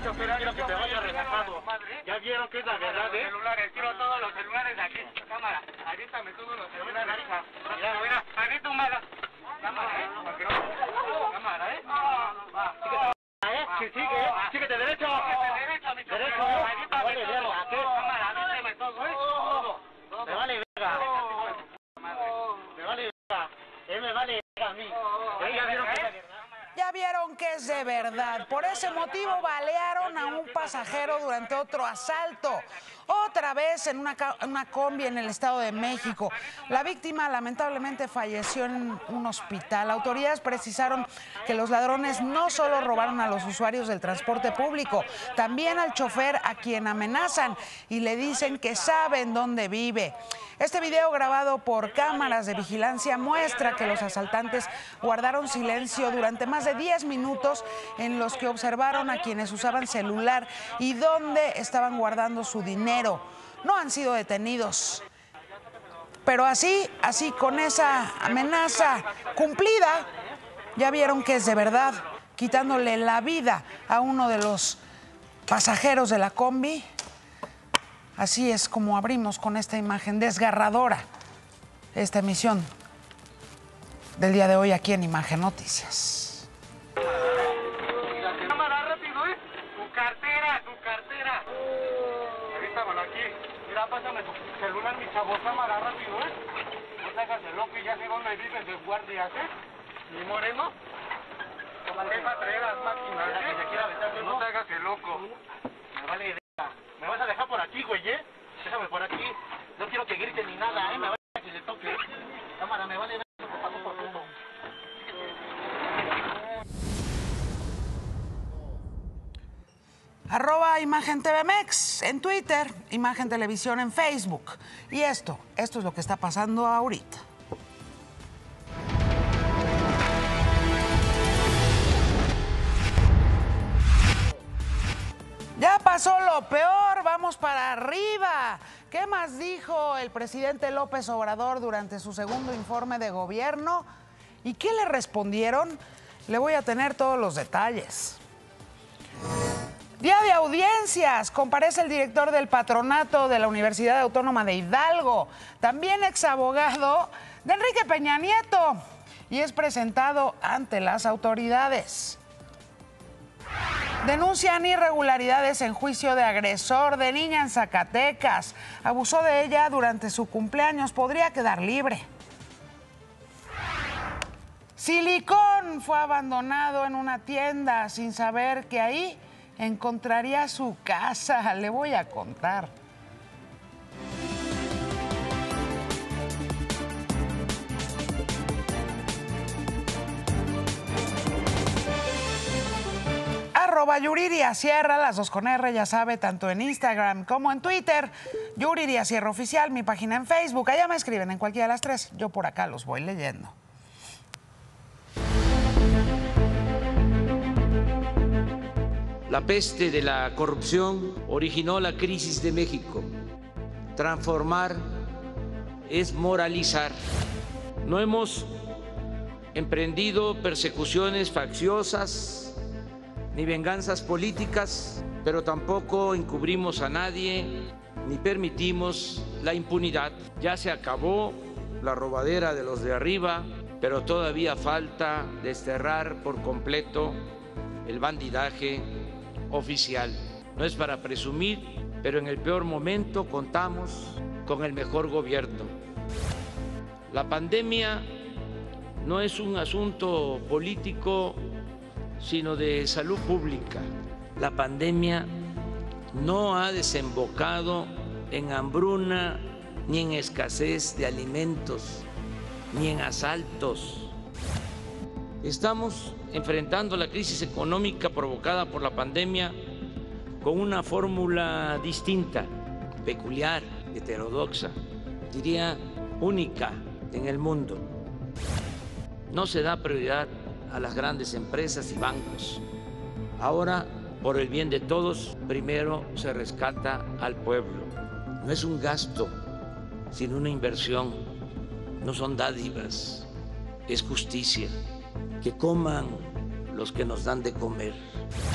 chofer, quiero que te vayas relajado. Ya vieron que es la verdad, ¿eh? Celulares, quiero todos los celulares de aquí. Cámara, aviéntame todos los celulares. Mira, avienta un mala. Cámara, Cámara, Sí, sigue, síguete derecho. Derecho, vale verga, ¿qué? Cámara, avíntame todo, Me vale verga. Me vale verga. Me vale verga a mí. Ya vieron que es la verdad. Ya vieron que es de verdad. Por ese motivo balearon a un pasajero durante otro asalto. Otra vez en una combi en el Estado de México. La víctima lamentablemente falleció en un hospital. Autoridades precisaron que los ladrones no solo robaron a los usuarios del transporte público, también al chofer, a quien amenazan y le dicen que saben dónde vive. Este video grabado por cámaras de vigilancia muestra que los asaltantes guardaron silencio durante más de 10 minutos en los que observaron a quienes usaban celular y dónde estaban guardando su dinero. No han sido detenidos. Pero así con esa amenaza cumplida, ya vieron que es de verdad, quitándole la vida a uno de los pasajeros de la combi. Así es como abrimos con esta imagen desgarradora esta emisión del día de hoy aquí en Imagen Noticias. Cámara, rápido, Tu cartera. Avítamelo aquí. Mira, pásame tu celular, mi chavo. Cámara, rápido, No te hagas el loco y ya sé dónde vives de guardias, ¿Mi moreno? ¿Qué patreras, máquina, No te hagas el loco. Me vale verga. Me vas a dejar por aquí, güey, Déjame por aquí. No quiero que griten ni nada, Me vale que le toque. Cámara, me vale verga. Te paso por todo. @Imagen TVMex en Twitter, Imagen Televisión en Facebook. Y esto es lo que está pasando ahorita. Ya pasó lo peor, vamos para arriba. ¿Qué más dijo el presidente López Obrador durante su segundo informe de gobierno? ¿Y qué le respondieron? Le voy a tener todos los detalles. Día de audiencias, comparece el director del patronato de la Universidad Autónoma de Hidalgo, también exabogado de Enrique Peña Nieto, y es presentado ante las autoridades. Denuncian irregularidades en juicio de agresor de niña en Zacatecas. Abusó de ella durante su cumpleaños, podría quedar libre. Silicón fue abandonado en una tienda sin saber que ahí encontraría su casa. Le voy a contar. @YuridiaSierra, las dos con R, ya sabe, tanto en Instagram como en Twitter. Yuridiasierra Oficial, mi página en Facebook. Allá me escriben en cualquiera de las tres. Yo por acá los voy leyendo. La peste de la corrupción originó la crisis de México. Transformar es moralizar. No hemos emprendido persecuciones facciosas ni venganzas políticas, pero tampoco encubrimos a nadie ni permitimos la impunidad. Ya se acabó la robadera de los de arriba, pero todavía falta desterrar por completo el bandidaje oficial. No es para presumir, pero en el peor momento contamos con el mejor gobierno. La pandemia no es un asunto político, sino de salud pública. La pandemia no ha desembocado en hambruna, ni en escasez de alimentos, ni en asaltos. Estamos enfrentando la crisis económica provocada por la pandemia con una fórmula distinta, peculiar, heterodoxa, diría única en el mundo. No se da prioridad a las grandes empresas y bancos. Ahora, por el bien de todos, primero se rescata al pueblo. No es un gasto, sino una inversión. No son dádivas, es justicia. Que coman los que nos dan de comer.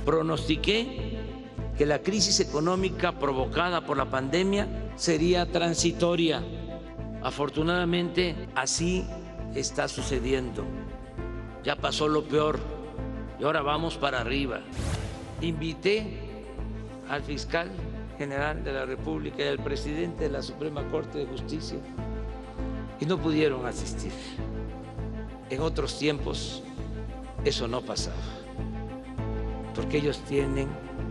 pronostiqué que la crisis económica provocada por la pandemia sería transitoria. Afortunadamente, así está sucediendo. Ya pasó lo peor y ahora vamos para arriba. Invité al fiscal general de la República y al presidente de la Suprema Corte de Justicia y no pudieron asistir. En otros tiempos eso no pasaba, porque ellos tienen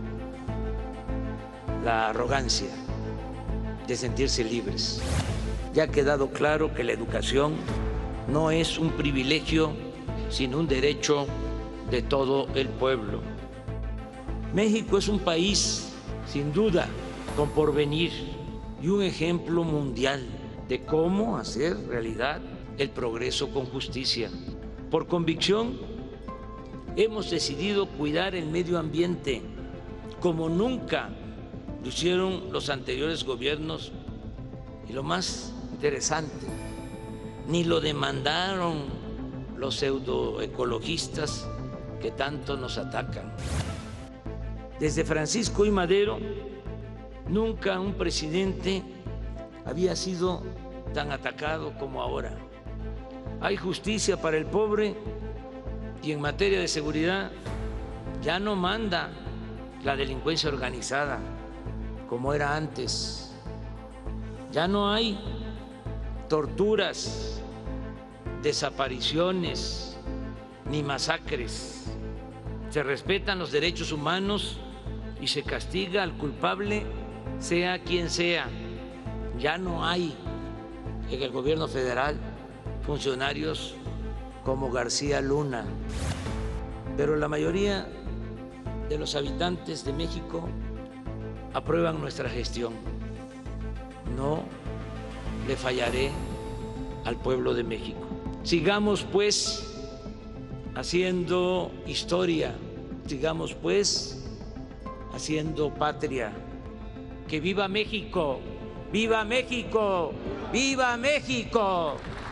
la arrogancia de sentirse libres. Ya ha quedado claro que la educación no es un privilegio, sino un derecho de todo el pueblo. México es un país, sin duda, con porvenir y un ejemplo mundial de cómo hacer realidad el progreso con justicia. Por convicción, hemos decidido cuidar el medio ambiente como nunca lo hicieron los anteriores gobiernos y lo más interesante, ni lo demandaron los pseudoecologistas que tanto nos atacan. Desde Francisco I. Madero, nunca un presidente había sido tan atacado como ahora. Hay justicia para el pobre y en materia de seguridad ya no manda la delincuencia organizada como era antes. Ya no hay torturas, desapariciones ni masacres. Se respetan los derechos humanos y se castiga al culpable, sea quien sea. Ya no hay en el gobierno federal funcionarios como García Luna, pero la mayoría de los habitantes de México aprueban nuestra gestión. No le fallaré al pueblo de México. Sigamos pues haciendo historia, sigamos pues haciendo patria. ¡Que viva México! ¡Viva México! ¡Viva México!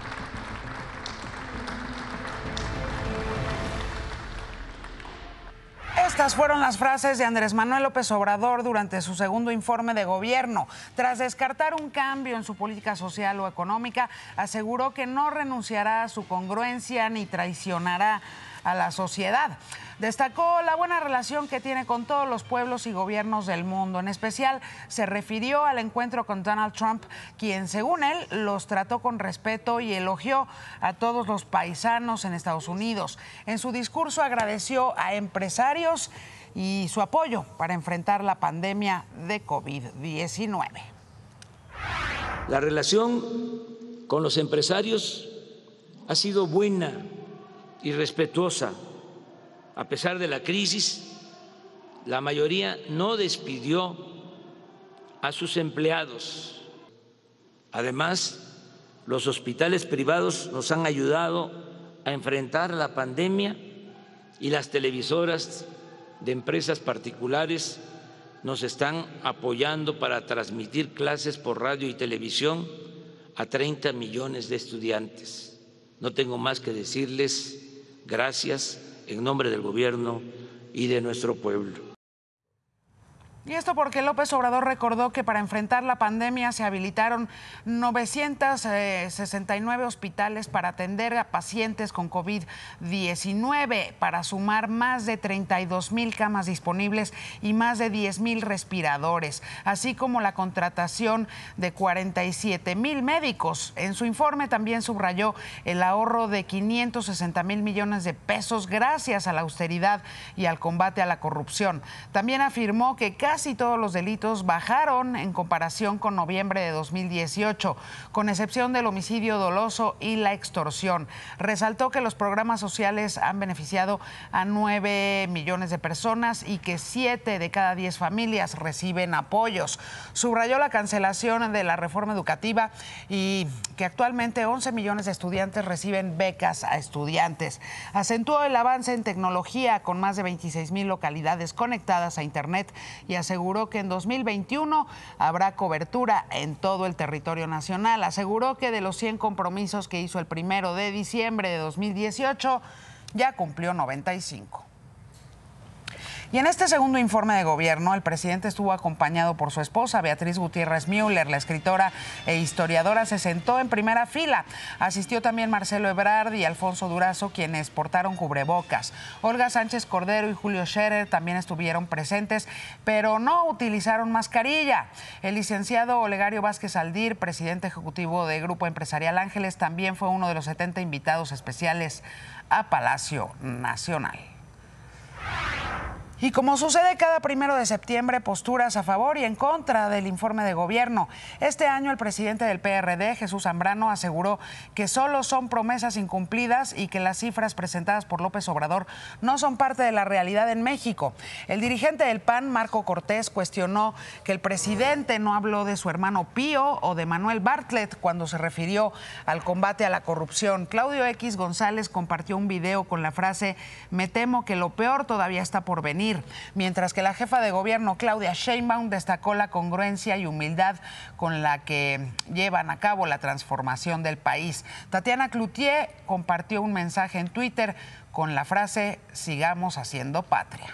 Estas fueron las frases de Andrés Manuel López Obrador durante su segundo informe de gobierno. Tras descartar un cambio en su política social o económica, aseguró que no renunciará a su congruencia ni traicionará a la sociedad. Destacó la buena relación que tiene con todos los pueblos y gobiernos del mundo. En especial, se refirió al encuentro con Donald Trump, quien, según él, los trató con respeto y elogió a todos los paisanos en Estados Unidos. En su discurso agradeció a empresarios y su apoyo para enfrentar la pandemia de COVID-19. La relación con los empresarios ha sido buena y respetuosa. A pesar de la crisis, la mayoría no despidió a sus empleados. Además, los hospitales privados nos han ayudado a enfrentar la pandemia y las televisoras de empresas particulares nos están apoyando para transmitir clases por radio y televisión a 30 millones de estudiantes. No tengo más que decirles gracias en nombre del gobierno y de nuestro pueblo. Y esto porque López Obrador recordó que para enfrentar la pandemia se habilitaron 969 hospitales para atender a pacientes con COVID-19, para sumar más de 32,000 camas disponibles y más de 10,000 respiradores, así como la contratación de 47,000 médicos. En su informe también subrayó el ahorro de 560,000 millones de pesos gracias a la austeridad y al combate a la corrupción. También afirmó que casi todos los delitos bajaron en comparación con noviembre de 2018, con excepción del homicidio doloso y la extorsión. Resaltó que los programas sociales han beneficiado a 9 millones de personas y que 7 de cada 10 familias reciben apoyos. Subrayó la cancelación de la reforma educativa y que actualmente 11 millones de estudiantes reciben becas a estudiantes. Acentuó el avance en tecnología con más de 26,000 localidades conectadas a Internet y aseguró que en 2021 habrá cobertura en todo el territorio nacional. Aseguró que de los 100 compromisos que hizo el 1 de diciembre de 2018, ya cumplió 95. Y en este segundo informe de gobierno, el presidente estuvo acompañado por su esposa, Beatriz Gutiérrez Müller. La escritora e historiadora se sentó en primera fila. Asistió también Marcelo Ebrard y Alfonso Durazo, quienes portaron cubrebocas. Olga Sánchez Cordero y Julio Scherer también estuvieron presentes, pero no utilizaron mascarilla. El licenciado Olegario Vázquez Aldir, presidente ejecutivo de Grupo Empresarial Ángeles, también fue uno de los 70 invitados especiales a Palacio Nacional. Y como sucede cada 1 de septiembre, posturas a favor y en contra del informe de gobierno. Este año el presidente del PRD, Jesús Zambrano, aseguró que solo son promesas incumplidas y que las cifras presentadas por López Obrador no son parte de la realidad en México. El dirigente del PAN, Marco Cortés, cuestionó que el presidente no habló de su hermano Pío o de Manuel Bartlett cuando se refirió al combate a la corrupción. Claudio X González compartió un video con la frase "Me temo que lo peor todavía está por venir", mientras que la jefa de gobierno, Claudia Sheinbaum, destacó la congruencia y humildad con la que llevan a cabo la transformación del país. Tatiana Cloutier compartió un mensaje en Twitter con la frase "Sigamos haciendo patria".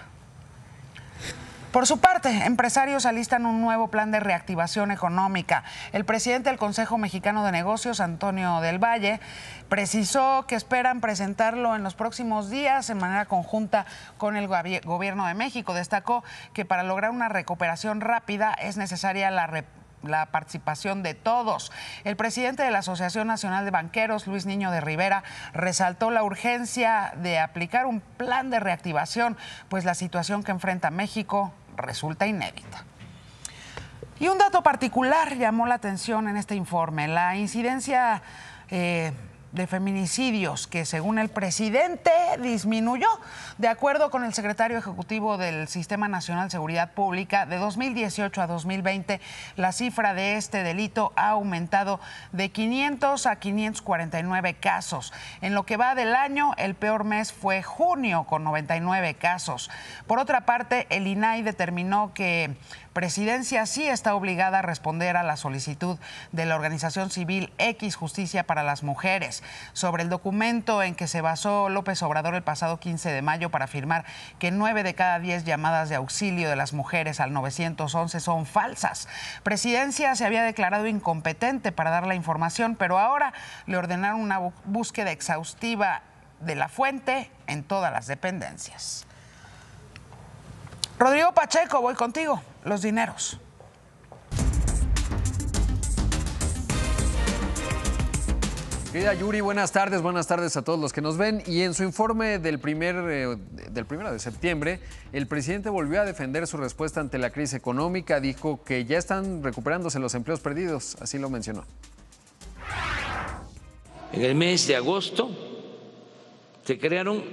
Por su parte, empresarios alistan un nuevo plan de reactivación económica. El presidente del Consejo Mexicano de Negocios, Antonio del Valle, precisó que esperan presentarlo en los próximos días en manera conjunta con el Gobierno de México. Destacó que para lograr una recuperación rápida es necesaria la participación de todos. El presidente de la Asociación Nacional de Banqueros, Luis Niño de Rivera, resaltó la urgencia de aplicar un plan de reactivación, pues la situación que enfrenta México resulta inédita. Y un dato particular llamó la atención en este informe: la incidencia de feminicidios, que según el presidente disminuyó. De acuerdo con el secretario ejecutivo del Sistema Nacional de Seguridad Pública, de 2018 a 2020, la cifra de este delito ha aumentado de 500 a 549 casos. En lo que va del año, el peor mes fue junio, con 99 casos. Por otra parte, el INAI determinó que Presidencia sí está obligada a responder a la solicitud de la organización civil X Justicia para las Mujeres sobre el documento en que se basó López Obrador el pasado 15 de mayo para afirmar que 9 de cada 10 llamadas de auxilio de las mujeres al 911 son falsas. Presidencia se había declarado incompetente para dar la información, pero ahora le ordenaron una búsqueda exhaustiva de la fuente en todas las dependencias. Rodrigo Pacheco, voy contigo. Los dineros. Querida Yuri, buenas tardes a todos los que nos ven. Y en su informe del 1 de septiembre, el presidente volvió a defender su respuesta ante la crisis económica. Dijo que ya están recuperándose los empleos perdidos, así lo mencionó. En el mes de agosto se crearon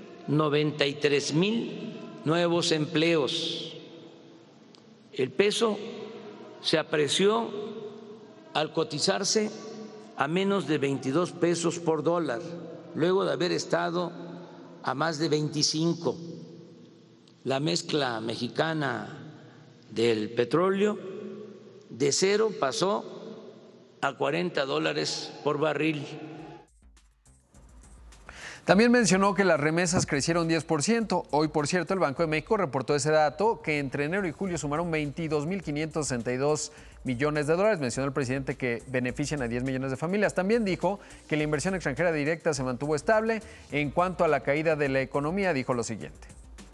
93,000 nuevos empleos. El peso se apreció al cotizarse a menos de 22 pesos por dólar, luego de haber estado a más de 25. La mezcla mexicana del petróleo de 0 pasó a $40 por barril. También mencionó que las remesas crecieron 10%. Hoy, por cierto, el Banco de México reportó ese dato, que entre enero y julio sumaron 22,562 millones de dólares. Mencionó el presidente que benefician a 10 millones de familias. También dijo que la inversión extranjera directa se mantuvo estable. En cuanto a la caída de la economía, dijo lo siguiente.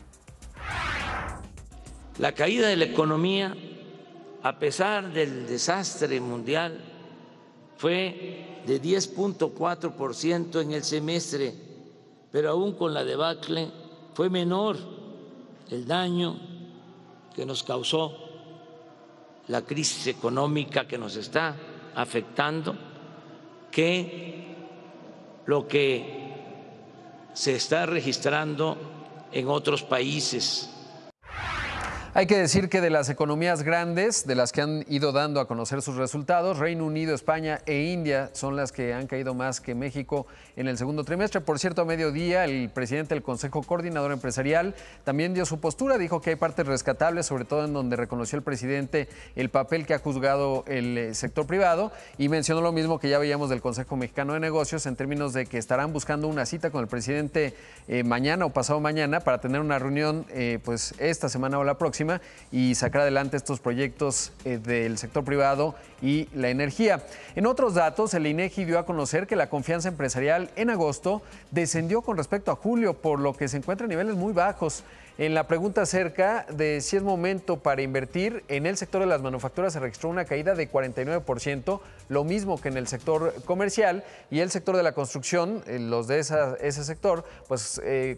La caída de la economía, a pesar del desastre mundial, fue de 10,4% en el semestre, pero aún con la debacle fue menor el daño que nos causó la crisis económica que nos está afectando que lo que se está registrando en otros países. Hay que decir que de las economías grandes, de las que han ido dando a conocer sus resultados, Reino Unido, España e India son las que han caído más que México en el segundo trimestre. Por cierto, a mediodía, el presidente del Consejo Coordinador Empresarial también dio su postura, dijo que hay partes rescatables, sobre todo en donde reconoció el presidente el papel que ha juzgado el sector privado, y mencionó lo mismo que ya veíamos del Consejo Mexicano de Negocios en términos de que estarán buscando una cita con el presidente mañana o pasado mañana para tener una reunión pues esta semana o la próxima y sacar adelante estos proyectos del sector privado y la energía. En otros datos, el INEGI dio a conocer que la confianza empresarial en agosto descendió con respecto a julio, por lo que se encuentra a niveles muy bajos. En la pregunta acerca de si es momento para invertir, en el sector de las manufacturas se registró una caída de 49%, lo mismo que en el sector comercial, y el sector de la construcción, los de ese sector, pues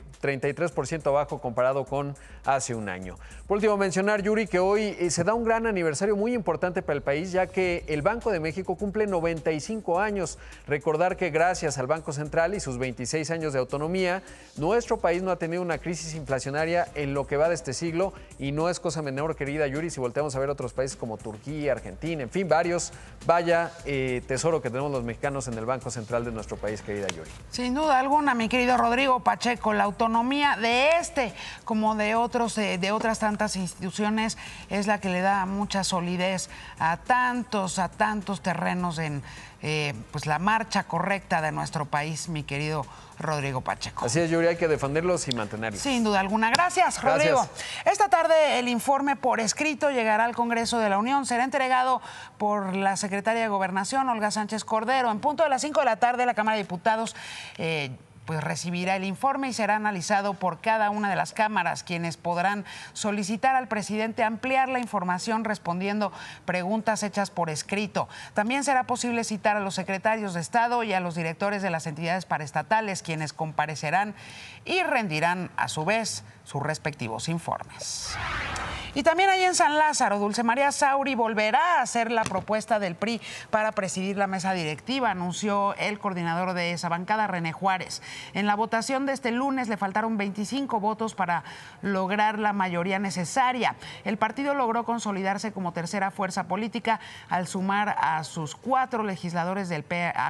33% abajo comparado con hace un año. Por último, mencionar, Yuri, que hoy se da un gran aniversario muy importante para el país, ya que el Banco de México cumple 95 años. Recordar que gracias al Banco Central y sus 26 años de autonomía, nuestro país no ha tenido una crisis inflacionaria en lo que va de este siglo, y no es cosa menor, querida Yuri, si volteamos a ver otros países como Turquía, Argentina, en fin, varios. Vaya tesoro que tenemos los mexicanos en el Banco Central de nuestro país, querida Yuri. Sin duda alguna, mi querido Rodrigo Pacheco, la autonomía de como de otras tantas instituciones es la que le da mucha solidez a tantos terrenos en pues la marcha correcta de nuestro país, mi querido Rodrigo Pacheco. Así es, Yuri, hay que defenderlos y mantenerlos. Sin duda alguna. Gracias, Rodrigo. Gracias. Esta tarde el informe por escrito llegará al Congreso de la Unión. Será entregado por la secretaria de Gobernación, Olga Sánchez Cordero. En punto de las 5 de la tarde, la Cámara de Diputados pues recibirá el informe y será analizado por cada una de las cámaras, quienes podrán solicitar al presidente ampliar la información respondiendo preguntas hechas por escrito. También será posible citar a los secretarios de Estado y a los directores de las entidades paraestatales, quienes comparecerán y rendirán a su vez sus respectivos informes. Y también ahí en San Lázaro, Dulce María Sauri volverá a hacer la propuesta del PRI para presidir la mesa directiva, anunció el coordinador de esa bancada, René Juárez. En la votación de este lunes le faltaron 25 votos para lograr la mayoría necesaria. El partido logró consolidarse como tercera fuerza política al sumar a sus cuatro legisladores del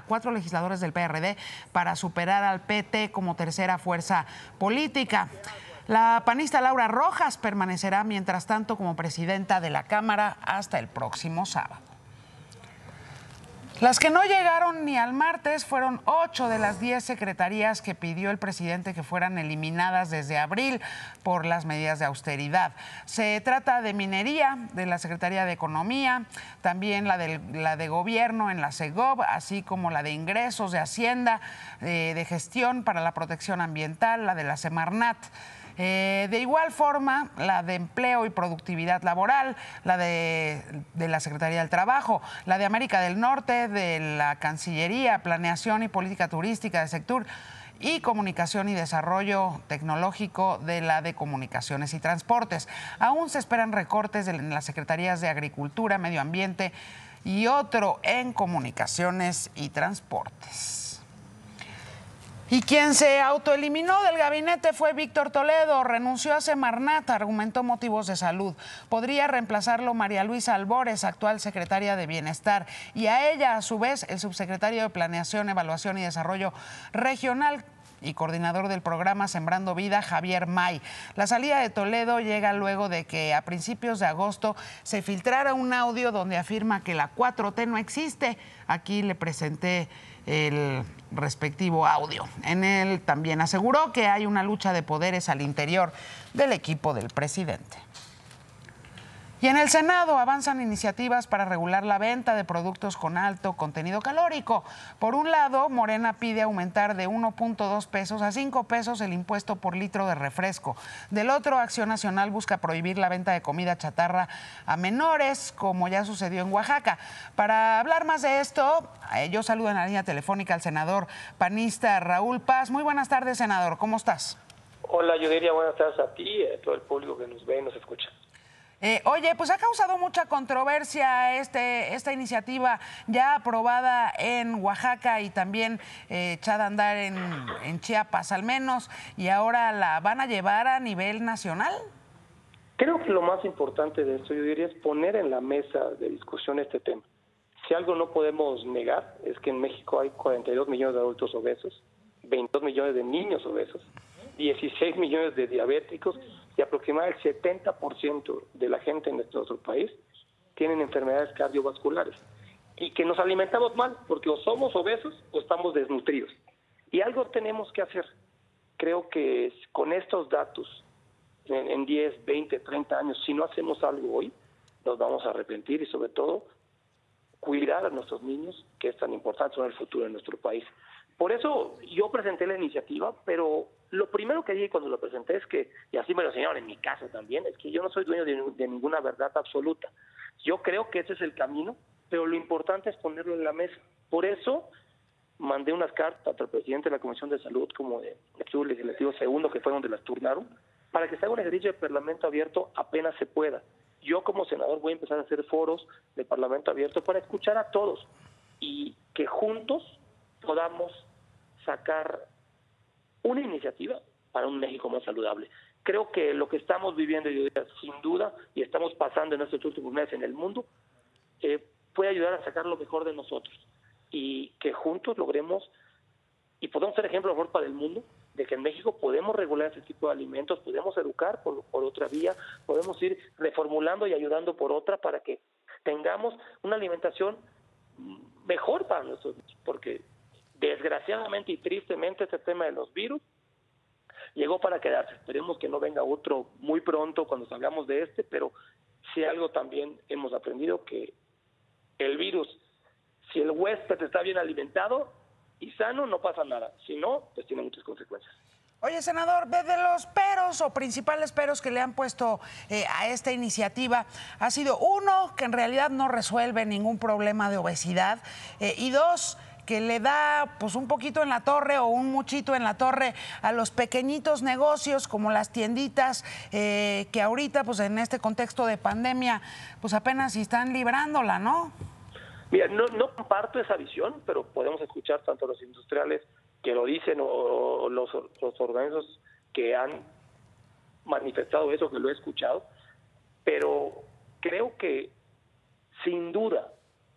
PRD para superar al PT como tercera fuerza política. La panista Laura Rojas permanecerá, mientras tanto, como presidenta de la Cámara hasta el próximo sábado. Las que no llegaron ni al martes fueron 8 de las 10 secretarías que pidió el presidente que fueran eliminadas desde abril por las medidas de austeridad. Se trata de minería, de la Secretaría de Economía, también la de Gobierno en la Segov, así como la de Ingresos, de Hacienda, de Gestión para la Protección Ambiental, la de la Semarnat. De igual forma, la de Empleo y Productividad Laboral, la de la Secretaría del Trabajo, la de América del Norte, de la Cancillería, Planeación y Política Turística de Sector y Comunicación y Desarrollo Tecnológico de la de Comunicaciones y Transportes. Aún se esperan recortes en las Secretarías de Agricultura, Medio Ambiente y otro en Comunicaciones y Transportes. Y quien se autoeliminó del gabinete fue Víctor Toledo. Renunció a Semarnat, argumentó motivos de salud. Podría reemplazarlo María Luisa Albores, actual secretaria de Bienestar, y a ella, a su vez, el subsecretario de Planeación, Evaluación y Desarrollo Regional y coordinador del programa Sembrando Vida, Javier May. La salida de Toledo llega luego de que a principios de agosto se filtrara un audio donde afirma que la 4T no existe. Aquí le presenté el respectivo audio. En él también aseguró que hay una lucha de poderes al interior del equipo del presidente. Y en el Senado avanzan iniciativas para regular la venta de productos con alto contenido calórico. Por un lado, Morena pide aumentar de 1.2 pesos a 5 pesos el impuesto por litro de refresco. Del otro, Acción Nacional busca prohibir la venta de comida chatarra a menores, como ya sucedió en Oaxaca. Para hablar más de esto, yo saludo en la línea telefónica al senador panista Raúl Paz. Muy buenas tardes, senador. ¿Cómo estás? Hola, yo diría buenas tardes a ti y a todo el público que nos ve y nos escucha. Oye, pues ha causado mucha controversia esta iniciativa ya aprobada en Oaxaca y también echada a andar en Chiapas al menos, y ahora la van a llevar a nivel nacional. Creo que lo más importante de esto, yo diría, es poner en la mesa de discusión este tema. Si algo no podemos negar es que en México hay 42 millones de adultos obesos, 22 millones de niños obesos, 16 millones de diabéticos y aproximadamente el 70% de la gente en nuestro país tienen enfermedades cardiovasculares. Y que nos alimentamos mal, porque o somos obesos o estamos desnutridos. Y algo tenemos que hacer. Creo que con estos datos, en 10, 20, 30 años, si no hacemos algo hoy, nos vamos a arrepentir y sobre todo cuidar a nuestros niños, que es tan importante, son el futuro de nuestro país. Por eso yo presenté la iniciativa, pero lo primero que dije cuando lo presenté es que, y así me lo enseñaron en mi casa también, es que yo no soy dueño de ninguna verdad absoluta. Yo creo que ese es el camino, pero lo importante es ponerlo en la mesa. Por eso mandé unas cartas tanto al presidente de la Comisión de Salud como del Estudio Legislativo Segundo, que fue donde las turnaron, para que se haga un ejercicio de parlamento abierto apenas se pueda. Yo como senador voy a empezar a hacer foros de parlamento abierto para escuchar a todos y que juntos podamos sacar una iniciativa para un México más saludable. Creo que lo que estamos viviendo, yo diría, sin duda, y estamos pasando en estos últimos meses en el mundo, puede ayudar a sacar lo mejor de nosotros y que juntos logremos y podemos ser ejemplo mejor para el mundo de que en México podemos regular ese tipo de alimentos, podemos educar por otra vía, podemos ir reformulando y ayudando por otra para que tengamos una alimentación mejor para nosotros, porque desgraciadamente y tristemente este tema de los virus llegó para quedarse. Esperemos que no venga otro muy pronto cuando salgamos de este, pero si algo también hemos aprendido que el virus, si el huésped está bien alimentado y sano, no pasa nada. Si no, pues tiene muchas consecuencias. Oye, senador, de los peros o principales peros que le han puesto a esta iniciativa, ha sido uno, que en realidad no resuelve ningún problema de obesidad, y dos, que le da pues un poquito en la torre o un muchito en la torre a los pequeñitos negocios como las tienditas que ahorita pues en este contexto de pandemia pues apenas si están librándola, ¿no? Mira, no comparto esa visión, pero podemos escuchar tanto a los industriales que lo dicen o los organismos que han manifestado eso, que lo he escuchado, pero creo que sin duda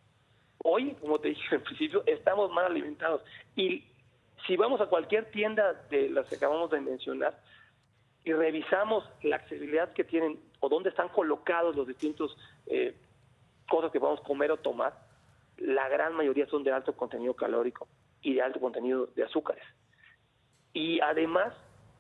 hoy, como te dije al principio, estamos mal alimentados. Y si vamos a cualquier tienda de las que acabamos de mencionar y revisamos la accesibilidad que tienen o dónde están colocados los distintos cosas que vamos a comer o tomar, la gran mayoría son de alto contenido calórico y de alto contenido de azúcares. Y además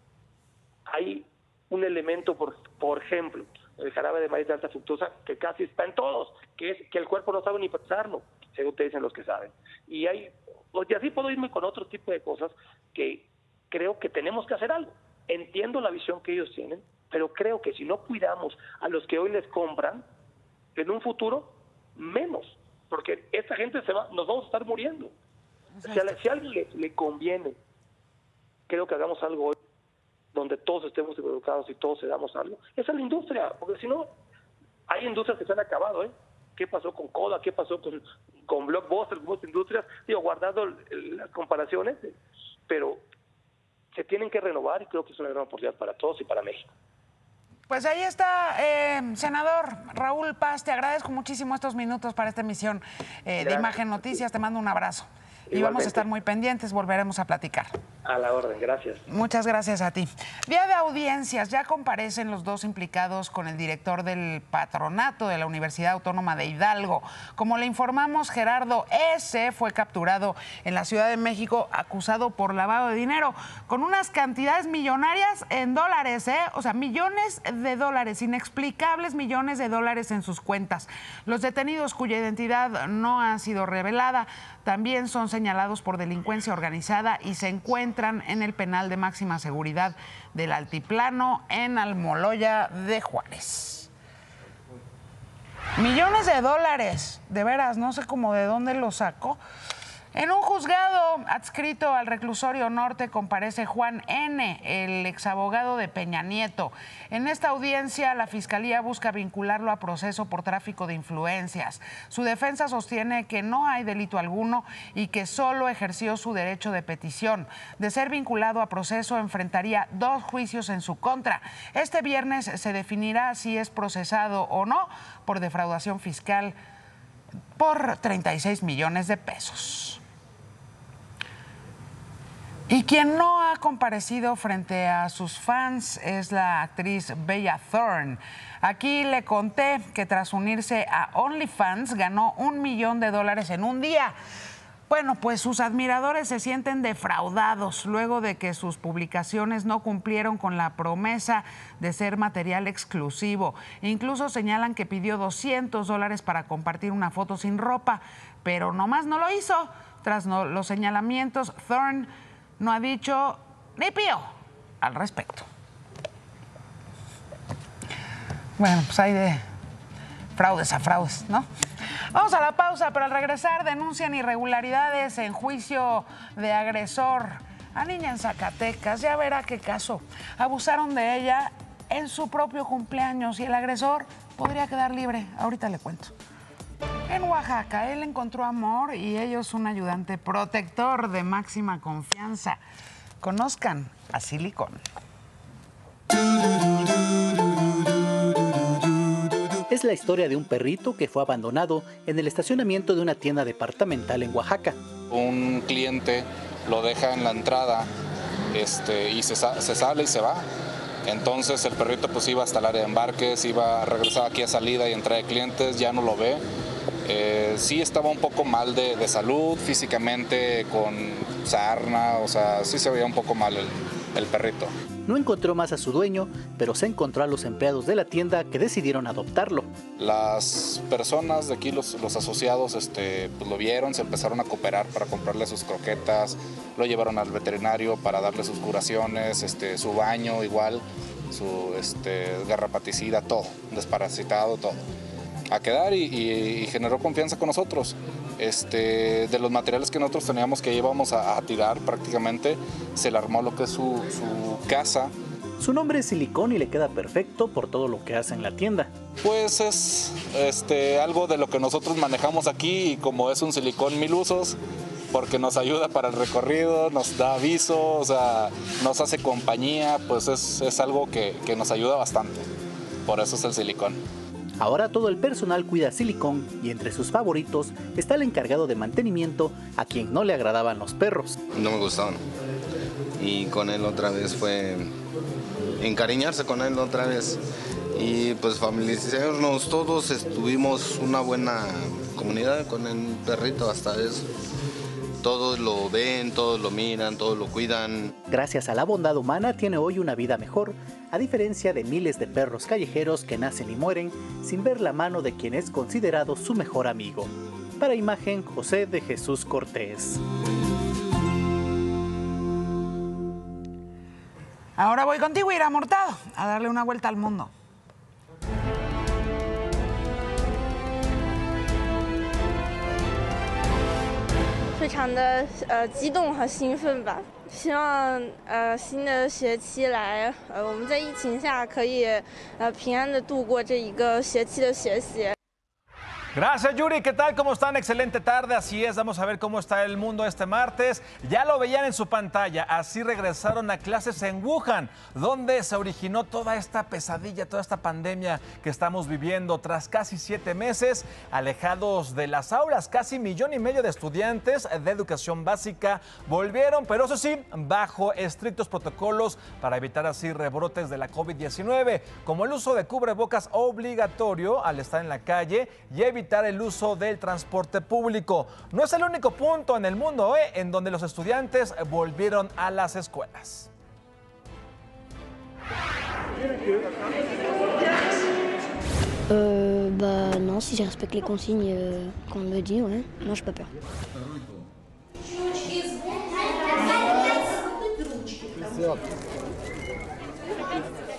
hay un elemento, por ejemplo, el jarabe de maíz de alta fructosa, que casi está en todos, que es que el cuerpo no sabe ni procesarlo, según te dicen los que saben. Y así puedo irme con otro tipo de cosas que creo que tenemos que hacer algo. Entiendo la visión que ellos tienen, pero creo que si no cuidamos a los que hoy les compran, en un futuro, menos. Porque esta gente nos vamos a estar muriendo. Si a alguien le conviene, creo que hagamos algo hoy donde todos estemos educados y todos cedamos algo, es a la industria, porque si no, hay industrias que se han acabado, ¿eh? ¿Qué pasó con Coda? ¿Qué pasó con Blockbuster? Con otras industrias, digo, guardando las comparaciones, pero se tienen que renovar y creo que es una gran oportunidad para todos y para México. Pues ahí está, senador Raúl Paz, te agradezco muchísimo estos minutos para esta emisión de Imagen Noticias, te mando un abrazo. Y vamos a estar muy pendientes, volveremos a platicar. A la orden, gracias. Muchas gracias a ti. Día de audiencias, ya comparecen los dos implicados con el director del patronato de la Universidad Autónoma de Hidalgo. Como le informamos, Gerardo S. fue capturado en la Ciudad de México acusado por lavado de dinero con unas cantidades millonarias en dólares, o sea, millones de dólares, inexplicables millones de dólares en sus cuentas. Los detenidos, cuya identidad no ha sido revelada, también son señalados por delincuencia organizada y se encuentran en el penal de máxima seguridad del Altiplano en Almoloya de Juárez. Millones de dólares, de veras, no sé cómo de dónde los sacó. En un juzgado adscrito al reclusorio norte comparece Juan N., el exabogado de Peña Nieto. En esta audiencia, la Fiscalía busca vincularlo a proceso por tráfico de influencias. Su defensa sostiene que no hay delito alguno y que solo ejerció su derecho de petición. De ser vinculado a proceso, enfrentaría 2 juicios en su contra. Este viernes se definirá si es procesado o no por defraudación fiscal por 36 millones de pesos. Y quien no ha comparecido frente a sus fans es la actriz Bella Thorne. Aquí le conté que tras unirse a OnlyFans ganó $1 millón en un día. Bueno, pues sus admiradores se sienten defraudados luego de que sus publicaciones no cumplieron con la promesa de ser material exclusivo. Incluso señalan que pidió $200 para compartir una foto sin ropa, pero nomás no lo hizo. Tras los señalamientos, Thorne no ha dicho ni pío al respecto. Bueno, pues hay de fraudes a fraudes, ¿no? Vamos a la pausa, pero al regresar denuncian irregularidades en juicio de agresor a niña en Zacatecas. Ya verá qué caso. Abusaron de ella en su propio cumpleaños y el agresor podría quedar libre. Ahorita le cuento. En Oaxaca, él encontró amor y ellos un ayudante protector de máxima confianza. Conozcan a Silicón. Es la historia de un perrito que fue abandonado en el estacionamiento de una tienda departamental en Oaxaca. Un cliente lo deja en la entrada y se sale y se va. Entonces el perrito pues iba hasta el área de embarques, iba a regresar aquí a salida y entrada de clientes, ya no lo ve. Sí estaba un poco mal de salud, físicamente con sarna, o sea, sí se veía un poco mal el perrito. No encontró más a su dueño, pero se encontró a los empleados de la tienda que decidieron adoptarlo. Las personas de aquí, los asociados, pues lo vieron, se empezaron a cooperar para comprarle sus croquetas, lo llevaron al veterinario para darle sus curaciones, su baño igual, su garrapaticida, todo, desparasitado, todo. A quedar y generó confianza con nosotros. De los materiales que nosotros teníamos que íbamos a tirar prácticamente, se le armó lo que es su casa. Su nombre es Silicón y le queda perfecto por todo lo que hace en la tienda. Pues es algo de lo que nosotros manejamos aquí y como es un silicón 1000 usos, porque nos ayuda para el recorrido, nos da aviso, o sea, nos hace compañía, pues es algo que nos ayuda bastante. Por eso es el silicón. Ahora todo el personal cuida a Silicón y entre sus favoritos está el encargado de mantenimiento a quan no le agradaban los perros. No me gustaban. Y con él otra vez fue encariñarse con él otra vez. Y pues familiarizarnos todos, tuvimos una buena comunidad con el perrito hasta eso. Todos lo ven, todos lo miran, todos lo cuidan. Gracias a la bondad humana tiene hoy una vida mejor, a diferencia de miles de perros callejeros que nacen y mueren sin ver la mano de quien es considerado su mejor amigo. Para Imagen, José de Jesús Cortés. Ahora voy contigo, Ira Mortado, a darle una vuelta al mundo. Gracias, Yuri. ¿Qué tal? ¿Cómo están? Excelente tarde. Así es, vamos a ver cómo está el mundo este martes. Ya lo veían en su pantalla. Así regresaron a clases en Wuhan, donde se originó toda esta pesadilla, toda esta pandemia que estamos viviendo. Tras casi 7 meses alejados de las aulas, casi 1,5 millones de estudiantes de educación básica volvieron, pero eso sí, bajo estrictos protocolos para evitar así rebrotes de la COVID-19, como el uso de cubrebocas obligatorio al estar en la calle y evitar el uso del transporte público. No es el único punto en el mundo en donde los estudiantes volvieron a las escuelas. Non, si je respecte les consignes qu'on me dit, ouais. Non, j'ai pas peur.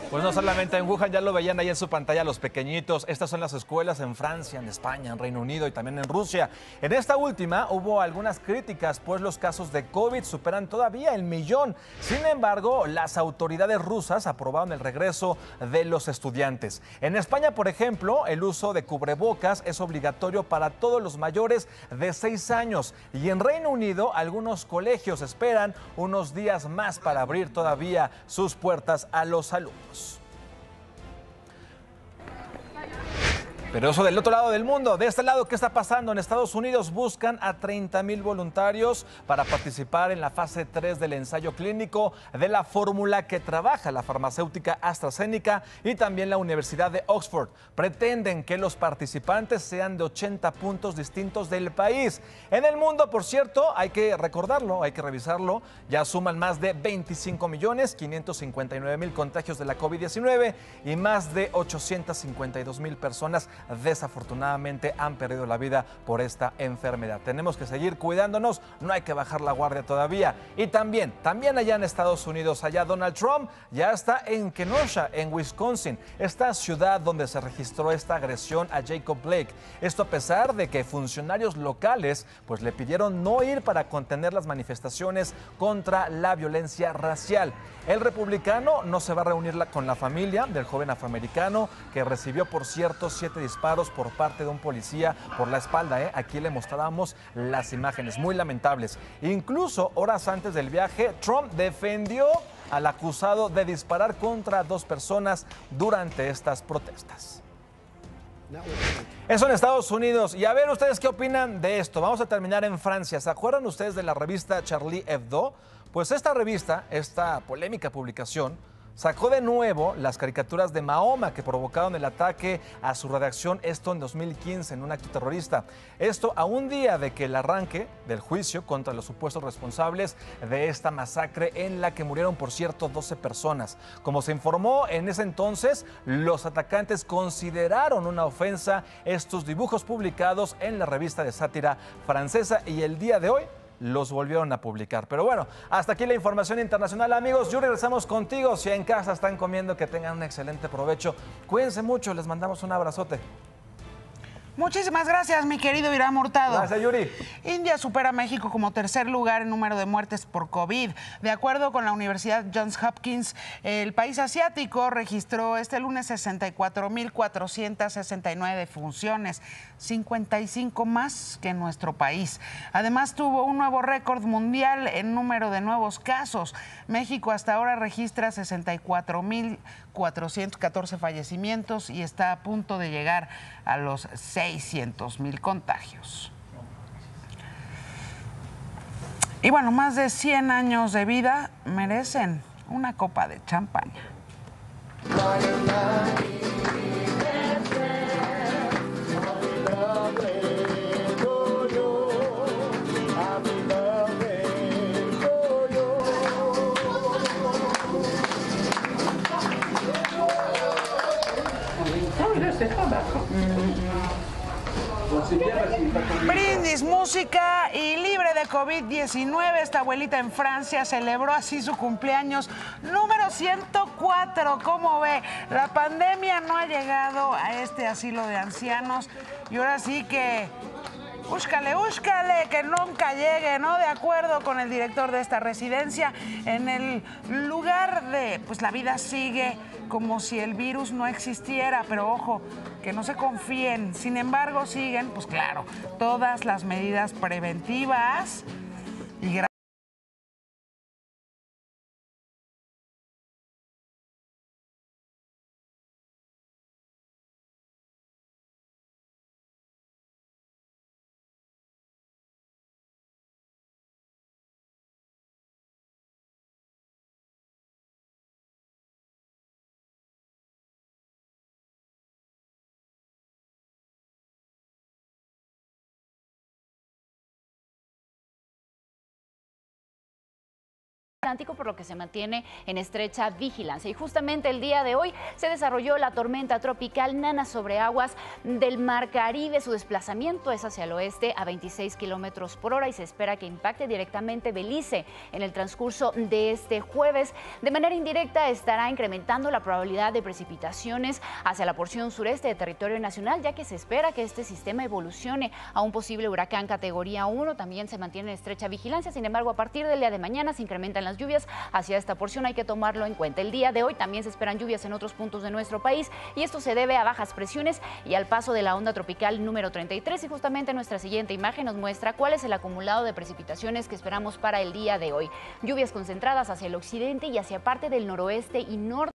Pues no solamente en Wuhan, ya lo veían ahí en su pantalla los pequeñitos. Estas son las escuelas en Francia, en España, en Reino Unido y también en Rusia. En esta última hubo algunas críticas, pues los casos de COVID superan todavía el 1.000.000. Sin embargo, las autoridades rusas aprobaron el regreso de los estudiantes. En España, por ejemplo, el uso de cubrebocas es obligatorio para todos los mayores de 6 años. Y en Reino Unido, algunos colegios esperan unos días más para abrir todavía sus puertas a los alumnos. Pero eso del otro lado del mundo. De este lado, ¿qué está pasando? En Estados Unidos buscan a 30,000 voluntarios para participar en la fase 3 del ensayo clínico de la fórmula que trabaja la farmacéutica AstraZeneca y también la Universidad de Oxford. Pretenden que los participantes sean de 80 puntos distintos del país. En el mundo, por cierto, hay que recordarlo, hay que revisarlo, ya suman más de 25,559,000 contagios de la COVID-19 y más de 852,000 personas desafortunadamente han perdido la vida por esta enfermedad. Tenemos que seguir cuidándonos, no hay que bajar la guardia todavía. Y también allá en Estados Unidos, allá Donald Trump ya está en Kenosha, en Wisconsin, esta ciudad donde se registró esta agresión a Jacob Blake. Esto a pesar de que funcionarios locales pues le pidieron no ir para contener las manifestaciones contra la violencia racial. El republicano no se va a reunir con la familia del joven afroamericano que recibió, por cierto, 7 disparos por parte de un policía por la espalda. Aquí le mostrábamos las imágenes, muy lamentables. Incluso horas antes del viaje, Trump defendió al acusado de disparar contra 2 personas durante estas protestas. Eso en Estados Unidos. Y a ver ustedes qué opinan de esto. Vamos a terminar en Francia. ¿Se acuerdan ustedes de la revista Charlie Hebdo? Pues esta revista, esta polémica publicación, sacó de nuevo las caricaturas de Mahoma que provocaron el ataque a su redacción, esto en 2015, en un acto terrorista. Esto a un día de que el arranque del juicio contra los supuestos responsables de esta masacre en la que murieron, por cierto, 12 personas. Como se informó en ese entonces, los atacantes consideraron una ofensa estos dibujos publicados en la revista de sátira francesa y el día de hoy los volvieron a publicar. Pero bueno, hasta aquí la información internacional, amigos. Yuri, regresamos contigo. Si en casa están comiendo, que tengan un excelente provecho. Cuídense mucho, les mandamos un abrazote. Muchísimas gracias, mi querido Irán Hurtado. Gracias, Yuri. India supera a México como tercer lugar en número de muertes por COVID. De acuerdo con la Universidad Johns Hopkins, el país asiático registró este lunes 64,469 defunciones, 55 más que en nuestro país. Además, tuvo un nuevo récord mundial en número de nuevos casos. México hasta ahora registra 64,414 fallecimientos y está a punto de llegar a los 600,000 contagios. Y bueno, más de 100 años de vida merecen una copa de champaña. Brindis, música y libre de COVID-19. Esta abuelita en Francia celebró así su cumpleaños número 104. ¿Cómo ve? La pandemia no ha llegado a este asilo de ancianos y ahora sí que úscale, que nunca llegue, ¿no? De acuerdo con el director de esta residencia, en el lugar de, pues la vida sigue como si el virus no existiera, pero ojo, que no se confíen. Sin embargo, siguen, pues claro, todas las medidas preventivas y Atlántico, por lo que se mantiene en estrecha vigilancia. Y justamente el día de hoy se desarrolló la tormenta tropical Nana sobre aguas del Mar Caribe. Su desplazamiento es hacia el oeste a 26 kilómetros por hora y se espera que impacte directamente Belice en el transcurso de este jueves. De manera indirecta estará incrementando la probabilidad de precipitaciones hacia la porción sureste de territorio nacional, ya que se espera que este sistema evolucione a un posible huracán categoría 1. También se mantiene en estrecha vigilancia. Sin embargo, a partir del día de mañana se incrementan las lluvias hacia esta porción, hay que tomarlo en cuenta. El día de hoy también se esperan lluvias en otros puntos de nuestro país y esto se debe a bajas presiones y al paso de la onda tropical número 33. Y justamente nuestra siguiente imagen nos muestra cuál es el acumulado de precipitaciones que esperamos para el día de hoy. Lluvias concentradas hacia el occidente y hacia parte del noroeste y norte.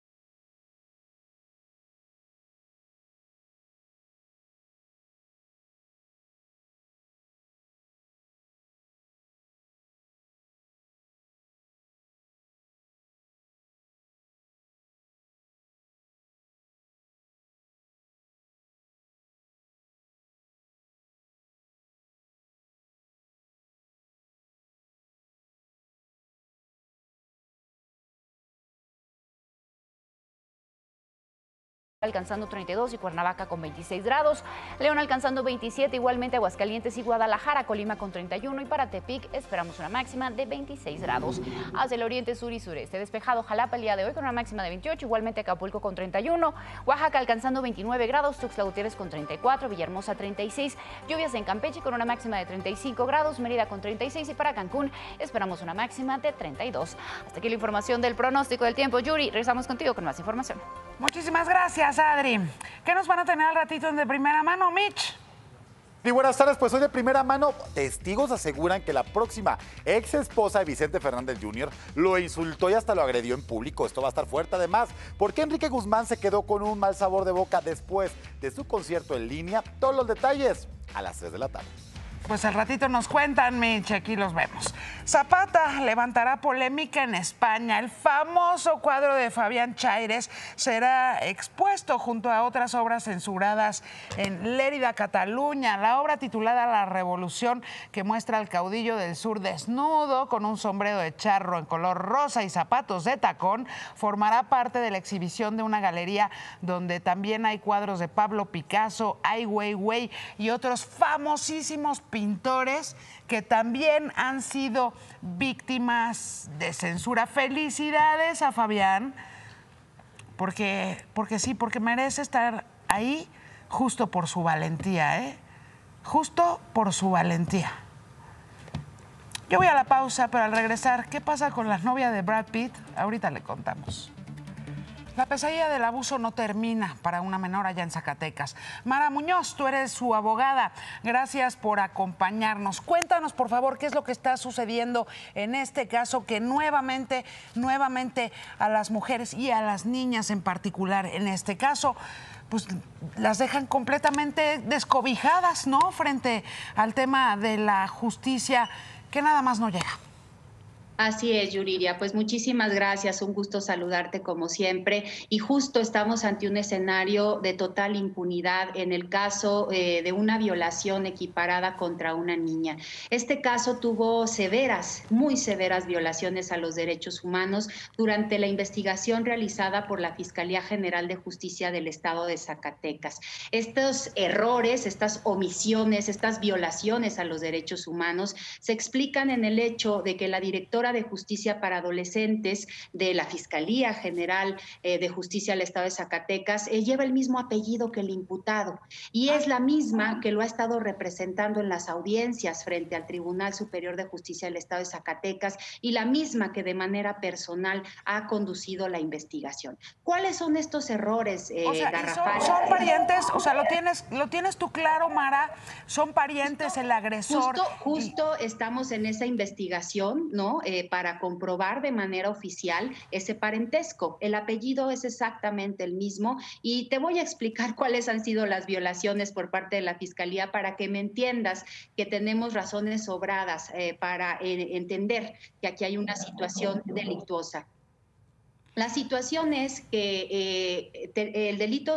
Alcanzando 32 y Cuernavaca con 26 grados, León alcanzando 27, igualmente Aguascalientes y Guadalajara, Colima con 31 y para Tepic esperamos una máxima de 26 grados. Hacia el oriente, sur y sureste, despejado Jalapa el día de hoy con una máxima de 28, igualmente Acapulco con 31, Oaxaca alcanzando 29 grados, Tuxtla Gutiérrez con 34, Villahermosa 36, lluvias en Campeche con una máxima de 35 grados, Mérida con 36 y para Cancún esperamos una máxima de 32. Hasta aquí la información del pronóstico del tiempo. Yuri, regresamos contigo con más información. Muchísimas gracias, Adri. ¿Qué nos van a tener al ratito en De Primera Mano, Mitch? Y buenas tardes, pues hoy de primera mano, testigos aseguran que la próxima ex esposa de Vicente Fernández Jr. lo insultó y hasta lo agredió en público. Esto va a estar fuerte además, porque Enrique Guzmán se quedó con un mal sabor de boca después de su concierto en línea. Todos los detalles a las 3 de la tarde. Pues al ratito nos cuentan, Mitch, aquí los vemos. Zapata levantará polémica en España. El famoso cuadro de Fabián Chaires será expuesto junto a otras obras censuradas en Lérida, Cataluña. La obra titulada La Revolución, que muestra al caudillo del sur desnudo con un sombrero de charro en color rosa y zapatos de tacón, formará parte de la exhibición de una galería donde también hay cuadros de Pablo Picasso, Ai Weiwei y otros famosísimos pintores que también han sido víctimas de censura. Felicidades a Fabián, porque merece estar ahí justo por su valentía, ¿eh? Justo por su valentía. Yo voy a la pausa, pero al regresar, ¿qué pasa con la novia de Brad Pitt? Ahorita le contamos. La pesadilla del abuso no termina para una menor allá en Zacatecas. Mara Muñoz, tú eres su abogada. Gracias por acompañarnos. Cuéntanos, por favor, qué es lo que está sucediendo en este caso que nuevamente a las mujeres y a las niñas en particular en este caso, pues las dejan completamente descobijadas, ¿no? Frente al tema de la justicia que nada más no llega. Así es, Yuriria. Pues muchísimas gracias, un gusto saludarte como siempre. Y justo estamos ante un escenario de total impunidad en el caso de una violación equiparada contra una niña. Este caso tuvo muy severas violaciones a los derechos humanos durante la investigación realizada por la Fiscalía General de Justicia del Estado de Zacatecas. Estos errores, estas omisiones, estas violaciones a los derechos humanos se explican en el hecho de que la directora de Justicia para Adolescentes de la Fiscalía General de Justicia del Estado de Zacatecas lleva el mismo apellido que el imputado y es la misma que lo ha estado representando en las audiencias frente al Tribunal Superior de Justicia del Estado de Zacatecas y la misma que de manera personal ha conducido la investigación. ¿Cuáles son estos errores, garrafales? Son parientes, o sea, lo tienes tú claro, Mara, son parientes el agresor. Justo estamos en esa investigación, ¿no? Para comprobar de manera oficial ese parentesco. El apellido es exactamente el mismo y te voy a explicar cuáles han sido las violaciones por parte de la Fiscalía para que me entiendas que tenemos razones sobradas para entender que aquí hay una situación delictuosa. La situación es que el delito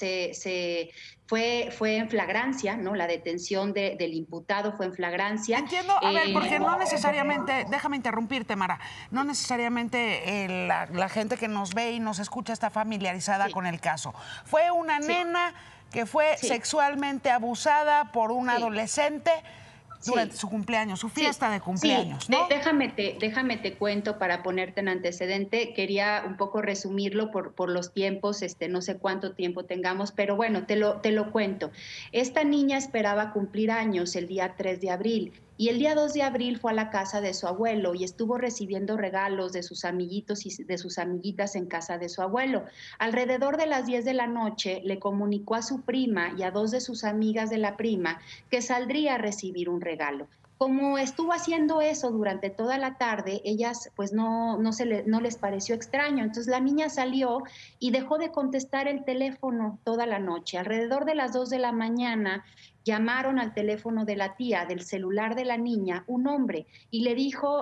fue en flagrancia, ¿no? La detención del imputado fue en flagrancia. Entiendo, a ver, porque no necesariamente, déjame interrumpirte, Mara, no necesariamente la gente que nos ve y nos escucha está familiarizada con el caso. Fue una nena que fue sexualmente abusada por un adolescente durante su cumpleaños, su fiesta de cumpleaños, ¿no? Déjame te cuento para ponerte en antecedente. Quería un poco resumirlo por los tiempos, no sé cuánto tiempo tengamos, pero bueno, te lo cuento. Esta niña esperaba cumplir años el día 3 de abril. Y el día 2 de abril fue a la casa de su abuelo y estuvo recibiendo regalos de sus amiguitos y de sus amiguitas en casa de su abuelo. Alrededor de las 10 de la noche le comunicó a su prima y a 2 de sus amigas de la prima que saldría a recibir un regalo. Como estuvo haciendo eso durante toda la tarde, ellas pues no les pareció extraño. Entonces la niña salió y dejó de contestar el teléfono toda la noche. Alrededor de las 2 de la mañana llamaron al teléfono de la tía, del celular de la niña, un hombre, y le dijo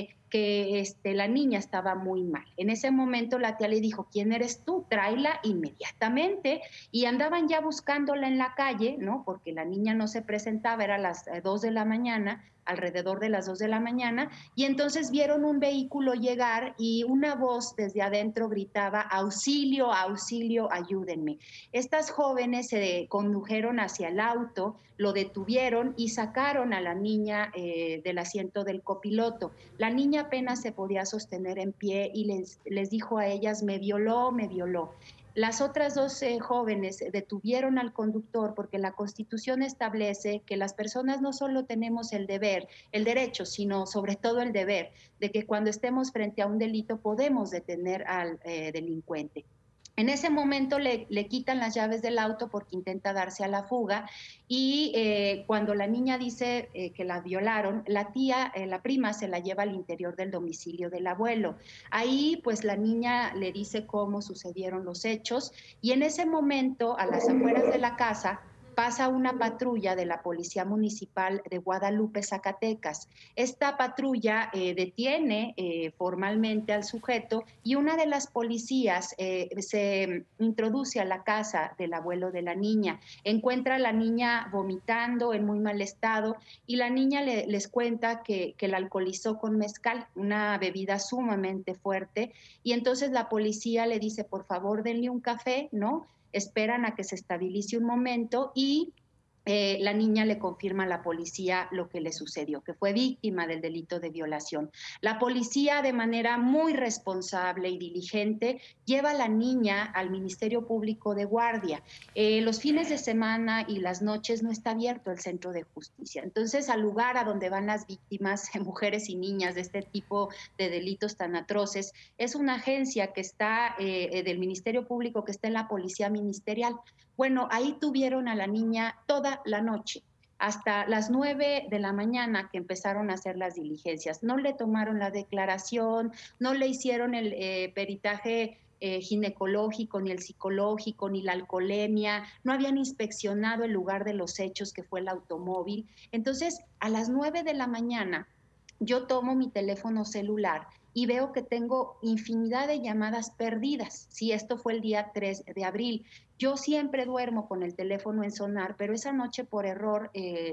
que la niña estaba muy mal. En ese momento la tía le dijo, ¿quién eres tú? Tráela inmediatamente. Y andaban ya buscándola en la calle, ¿no? Porque la niña no se presentaba, era las 2 de la mañana, alrededor de las 2 de la mañana, y entonces vieron un vehículo llegar y una voz desde adentro gritaba, auxilio, auxilio, ayúdenme. Estas jóvenes se condujeron hacia el auto, lo detuvieron y sacaron a la niña del asiento del copiloto. La niña apenas se podía sostener en pie y les dijo a ellas, me violó, me violó. Las otras 2 jóvenes detuvieron al conductor porque la Constitución establece que las personas no solo tenemos el derecho, sino sobre todo el deber de que cuando estemos frente a un delito podemos detener al delincuente. En ese momento le quitan las llaves del auto porque intenta darse a la fuga y cuando la niña dice que la violaron, la tía, la prima se la lleva al interior del domicilio del abuelo. Ahí pues la niña le dice cómo sucedieron los hechos y en ese momento a las afueras de la casa pasa una patrulla de la Policía Municipal de Guadalupe, Zacatecas. Esta patrulla detiene formalmente al sujeto y una de las policías se introduce a la casa del abuelo de la niña. Encuentra a la niña vomitando en muy mal estado y la niña les cuenta que la alcoholizó con mezcal, una bebida sumamente fuerte, y entonces la policía le dice, por favor, denle un café, ¿no? Esperan a que se estabilice un momento y la niña le confirma a la policía lo que le sucedió, que fue víctima del delito de violación. La policía, de manera muy responsable y diligente, lleva a la niña al Ministerio Público de Guardia. Los fines de semana y las noches no está abierto el centro de justicia. Entonces, al lugar a donde van las víctimas, mujeres y niñas de este tipo de delitos tan atroces, es una agencia que está del Ministerio Público, que está en la Policía Ministerial. Bueno, ahí tuvieron a la niña toda la noche, hasta las 9 de la mañana que empezaron a hacer las diligencias. No le tomaron la declaración, no le hicieron el peritaje ginecológico, ni el psicológico, ni la alcoholemia, no habían inspeccionado el lugar de los hechos, que fue el automóvil. Entonces, a las 9 de la mañana, yo tomo mi teléfono celular y veo que tengo infinidad de llamadas perdidas. Sí, esto fue el día 3 de abril. Yo siempre duermo con el teléfono en sonar, pero esa noche por error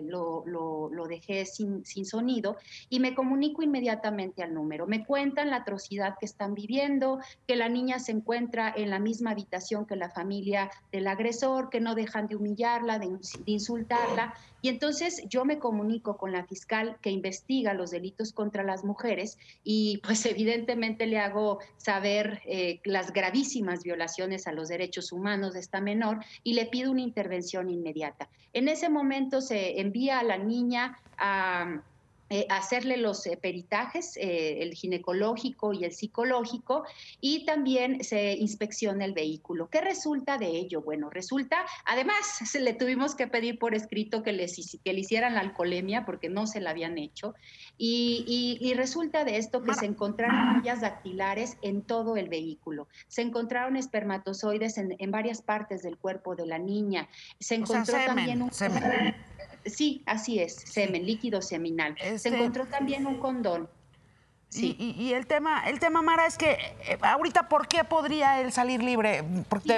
lo dejé sin sonido y me comunico inmediatamente al número. Me cuentan la atrocidad que están viviendo, que la niña se encuentra en la misma habitación que la familia del agresor, que no dejan de humillarla, de insultarla. Y entonces yo me comunico con la fiscal que investiga los delitos contra las mujeres y pues evidentemente le hago saber las gravísimas violaciones a los derechos humanos de esta menor y le pido una intervención inmediata. En ese momento se envía a la niña a hacerle los peritajes, el ginecológico y el psicológico, y también se inspecciona el vehículo. ¿Qué resulta de ello? Bueno, resulta, además, le tuvimos que pedir por escrito que le hicieran la alcoholemia porque no se la habían hecho, y resulta de esto que se encontraron huellas dactilares en todo el vehículo. Se encontraron espermatozoides en varias partes del cuerpo de la niña. Se encontró también semen. Sí, así es, semen, líquido seminal. Se encontró también un condón. Sí. Y el tema, Mara, es que ahorita, ¿por qué podría él salir libre? Porque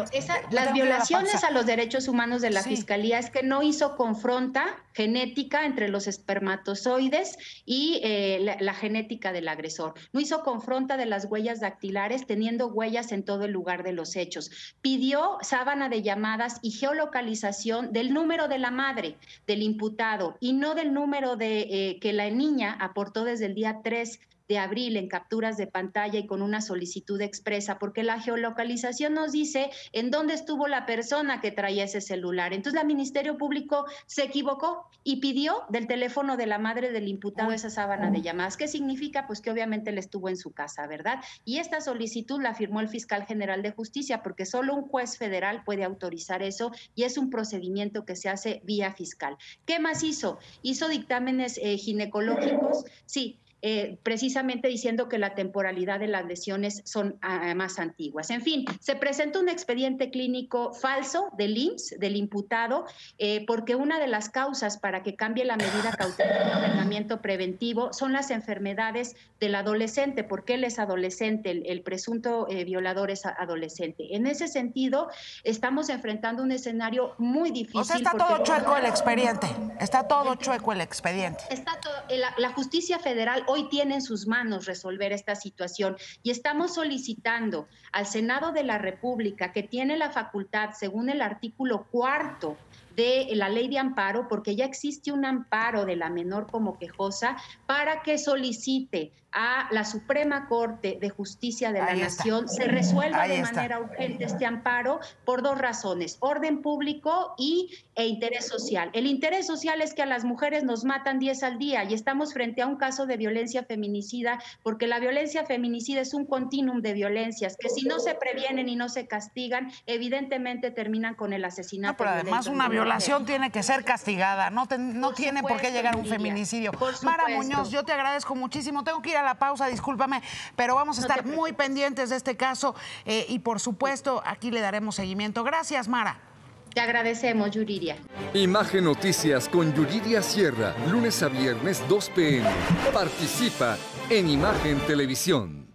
las violaciones a los derechos humanos de la Fiscalía es que no hizo confronta genética entre los espermatozoides y la genética del agresor. No hizo confronta de las huellas dactilares, teniendo huellas en todo el lugar de los hechos. Pidió sábana de llamadas y geolocalización del número de la madre del imputado y no del número que la niña aportó desde el día 3 de abril en capturas de pantalla y con una solicitud expresa, porque la geolocalización nos dice en dónde estuvo la persona que traía ese celular. Entonces, el Ministerio Público se equivocó y pidió del teléfono de la madre del imputado esa sábana de llamadas. ¿Qué significa? Pues que obviamente él estuvo en su casa, ¿verdad? Y esta solicitud la firmó el fiscal general de justicia, porque solo un juez federal puede autorizar eso y es un procedimiento que se hace vía fiscal. ¿Qué más hizo? Hizo dictámenes ginecológicos, sí, precisamente diciendo que la temporalidad de las lesiones son más antiguas. En fin, se presentó un expediente clínico falso del IMSS, del imputado, porque una de las causas para que cambie la medida cautelar de internamiento preventivo son las enfermedades del adolescente, porque él es adolescente, el presunto violador es adolescente. En ese sentido, estamos enfrentando un escenario muy difícil. O sea, está todo chueco el expediente. Está todo chueco el expediente. Está todo, la justicia federal hoy tiene en sus manos resolver esta situación y estamos solicitando al Senado de la República, que tiene la facultad, según el artículo 4 de la ley de amparo, porque ya existe un amparo de la menor como quejosa, para que solicite a la Suprema Corte de Justicia de la Nación se resuelva de manera urgente este amparo por dos razones: orden público e interés social. El interés social es que a las mujeres nos matan 10 al día y estamos frente a un caso de violencia feminicida, porque la violencia feminicida es un continuum de violencias que, si no se previenen y no se castigan, evidentemente terminan con el asesinato. No, pero además una violación tiene que ser castigada, no tiene por qué llegar a un feminicidio. Mara Muñoz, yo te agradezco muchísimo. Tengo que ir a la pausa, discúlpame, pero vamos a estar muy pendientes de este caso y por supuesto aquí le daremos seguimiento. Gracias, Mara. Te agradecemos, Yuridia. Imagen Noticias con Yuridia Sierra, lunes a viernes 2 p.m. Participa en Imagen Televisión.